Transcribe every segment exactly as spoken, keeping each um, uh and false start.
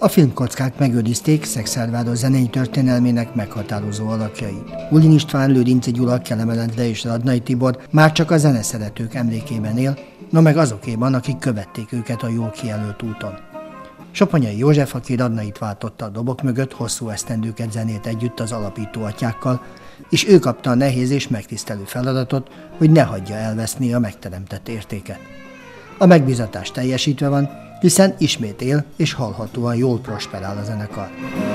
A filmkockák megőrizték Szekszerváros zenei történelmének meghatározó alakjait. Ulin István, Lőrinczi Gyula, Kelemen Endre és Radnai Tibor már csak a zeneszeretők emlékében él, no meg azokéban, akik követték őket a jól kijelölt úton. Soponyai József, aki Radnait váltotta a dobok mögött, hosszú esztendőket zenélt együtt az alapító atyákkal, és ő kapta a nehéz és megtisztelő feladatot, hogy ne hagyja elveszni a megteremtett értéket. A megbízatás teljesítve van, hiszen ismét él és hallhatóan jól prosperál a zenekar.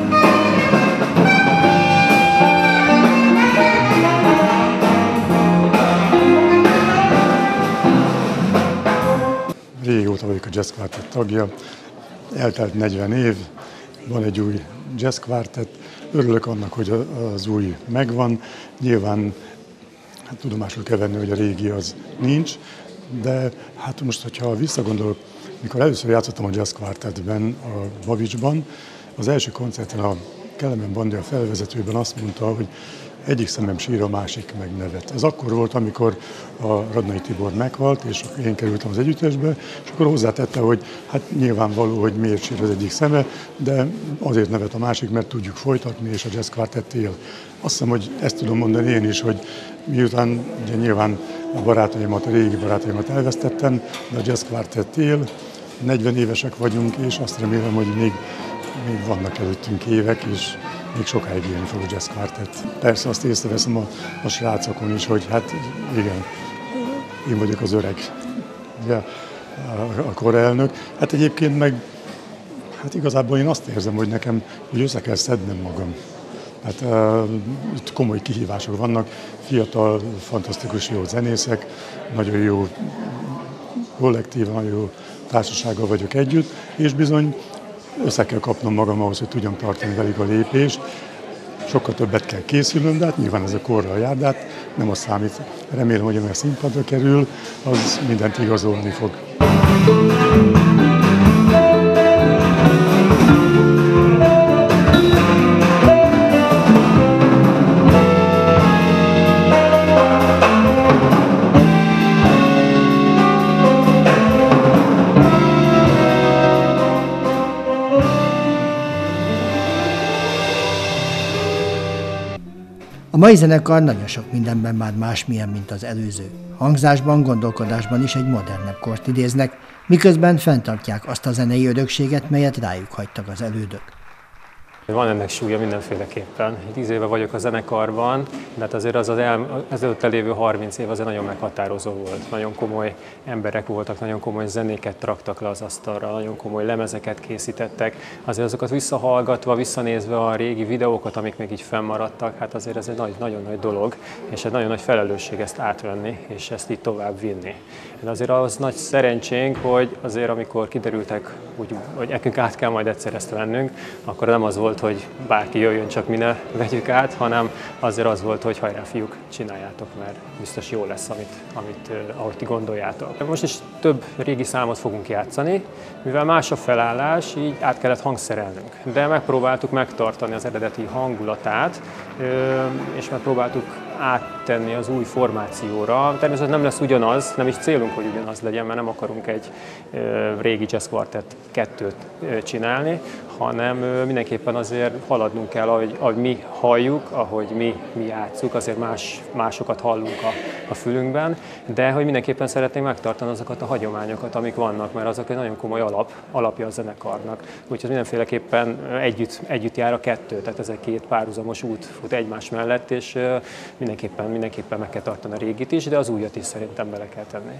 Régóta vagyok a Jazz Quartet tagja, eltelt negyven év, van egy új Jazz Quartet, örülök annak, hogy az új megvan. Nyilván hát tudomásul kell venni, hogy a régi az nincs, de hát most, hogyha visszagondolok, mikor először játszottam a Jazz Quartetben, a Babicsban, az első koncerten a Kelemen Bandi a felvezetőben azt mondta, hogy egyik szemem sír, a másik meg nevet. Ez akkor volt, amikor a Radnai Tibor meghalt, és én kerültem az együttesbe, és akkor hozzátette, hogy hát nyilvánvaló, hogy miért sír az egyik szeme, de azért nevet a másik, mert tudjuk folytatni, és a Jazz Quartet él. Azt hiszem, hogy ezt tudom mondani én is, hogy miután ugye nyilván a barátaimat, a régi barátaimat elvesztettem, de a Jazz Quartet él, negyven évesek vagyunk, és azt remélem, hogy még, még vannak előttünk évek, és még sokáig élni fog a Jazz Quartet. Persze azt észreveszem a, a srácokon is, hogy hát igen, én vagyok az öreg, ugye, a, a korelnök. Hát egyébként meg, hát igazából én azt érzem, hogy nekem, hogy össze kell szednem magam. Hát uh, itt komoly kihívások vannak, fiatal, fantasztikus jó zenészek, nagyon jó kollektív, nagyon jó társasággal vagyok együtt, és bizony össze kell kapnom magam ahhoz, hogy tudjam tartani velük a lépést. Sokkal többet kell készülnöm, de hát nyilván ez a korral jár, de hát nem az számít. Remélem, hogy ami a színpadra kerül, az mindent igazolni fog. A mai zenekar nagyon sok mindenben már másmilyen, mint az előző. Hangzásban, gondolkodásban is egy modernebb kort idéznek, miközben fenntartják azt a zenei örökséget, melyet rájuk hagytak az elődök. Van ennek súlya mindenféleképpen. Tíz éve vagyok a zenekarban, de hát azért az az el, ezelőtt elévő harminc év azért nagyon meghatározó volt. Nagyon komoly emberek voltak, nagyon komoly zenéket raktak le az asztalra, nagyon komoly lemezeket készítettek. Azért azokat visszahallgatva, visszanézve a régi videókat, amik még így fennmaradtak, hát azért ez egy nagy, nagyon nagy dolog, és egy nagyon nagy felelősség ezt átvenni, és ezt így tovább vinni. De azért az nagy szerencsénk, hogy azért amikor kiderültek, úgy, hogy nekünk át kell majd egyszer ezt vennünk, akkor nem az volt, hogy bárki jöjjön, csak mi ne vegyük át, hanem azért az volt, hogy hajrá fiúk, csináljátok, mert biztos jó lesz, amit, amit ahogy ti gondoljátok. Most is több régi számot fogunk játszani, mivel más a felállás, így át kellett hangszerelnünk. De megpróbáltuk megtartani az eredeti hangulatát, és megpróbáltuk áttenni az új formációra. Természetesen nem lesz ugyanaz, nem is célunk, hogy ugyanaz legyen, mert nem akarunk egy régi Jazz Quartet kettőt csinálni, hanem mindenképpen azért haladnunk kell, ahogy, ahogy mi halljuk, ahogy mi, mi játszunk, azért más, másokat hallunk a, a fülünkben, de hogy mindenképpen szeretnénk megtartani azokat a hagyományokat, amik vannak, mert azok egy nagyon komoly alap, alapja a zenekarnak. Úgyhogy mindenféleképpen együtt, együtt jár a kettő, tehát ez egy két párhuzamos út fut egymás mellett, és mindenképpen, mindenképpen meg kell tartani a régit is, de az újat is szerintem bele kell tenni.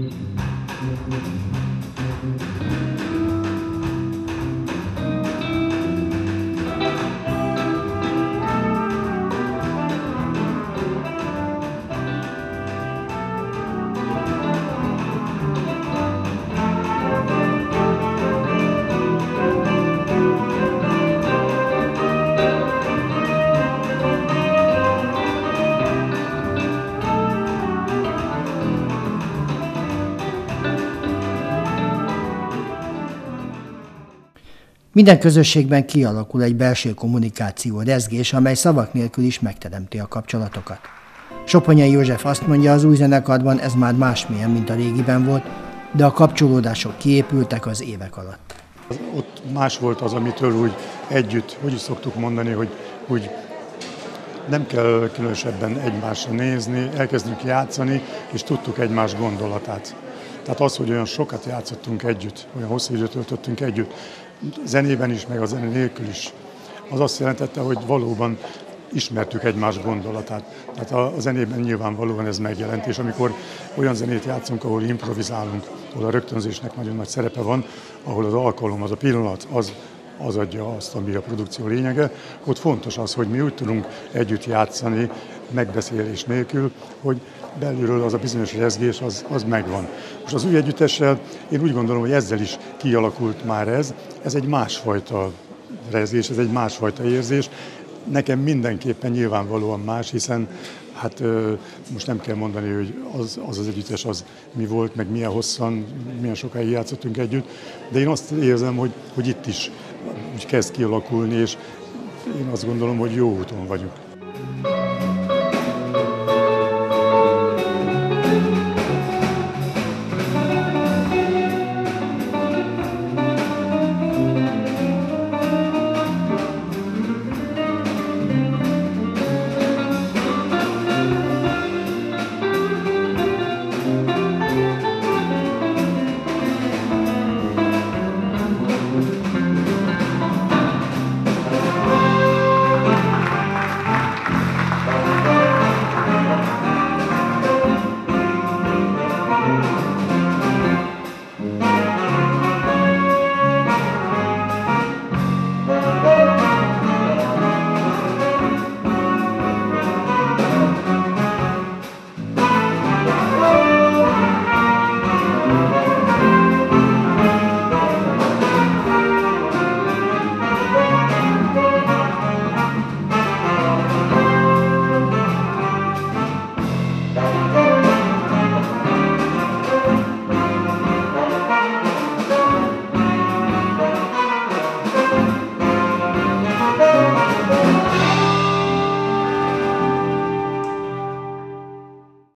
Minden közösségben kialakul egy belső kommunikáció, rezgés, amely szavak nélkül is megteremti a kapcsolatokat. Soponyai József azt mondja, az új zenekarban ez már másmilyen, mint a régiben volt, de a kapcsolódások kiépültek az évek alatt. Ott más volt az, amitől úgy együtt, hogy is szoktuk mondani, hogy úgy nem kell különösebben egymásra nézni, elkezdünk játszani, és tudtuk egymás gondolatát. Tehát az, hogy olyan sokat játszottunk együtt, olyan hosszú időt töltöttünk együtt, zenében is, meg a zene nélkül is, az azt jelentette, hogy valóban ismertük egymás gondolatát. Tehát a, a zenében nyilvánvalóan ez megjelent, és amikor olyan zenét játszunk, ahol improvizálunk, ahol a rögtönzésnek nagyon nagy szerepe van, ahol az alkalom, az a pillanat, az, az adja azt, ami a produkció lényege, ott fontos az, hogy mi úgy tudunk együtt játszani, megbeszélés nélkül, hogy belülről az a bizonyos rezgés, az, az megvan. Most az új együttessel én úgy gondolom, hogy ezzel is kialakult már ez, ez egy másfajta rezgés, ez egy másfajta érzés. Nekem mindenképpen nyilvánvalóan más, hiszen hát most nem kell mondani, hogy az az, az együttes az mi volt, meg milyen hosszan, milyen sokáig játszottunk együtt, de én azt érzem, hogy, hogy itt is úgy kezd kialakulni, és én azt gondolom, hogy jó úton vagyunk.